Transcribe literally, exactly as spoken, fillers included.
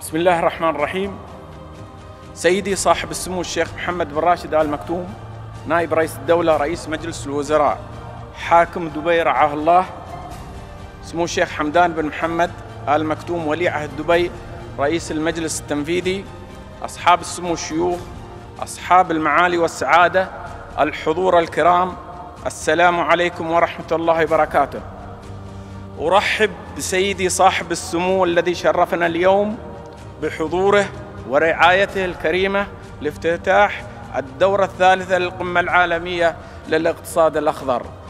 بسم الله الرحمن الرحيم. سيدي صاحب السمو الشيخ محمد بن راشد آل مكتوم، نائب رئيس الدولة رئيس مجلس الوزراء حاكم دبي رعاه الله، سمو الشيخ حمدان بن محمد آل مكتوم ولي عهد دبي رئيس المجلس التنفيذي، أصحاب السمو الشيوخ، أصحاب المعالي والسعادة، الحضور الكرام، السلام عليكم ورحمة الله وبركاته. أرحب بسيدي صاحب السمو الذي شرفنا اليوم بحضوره ورعايته الكريمة لافتتاح الدورة الثالثة للقمة العالمية للاقتصاد الأخضر.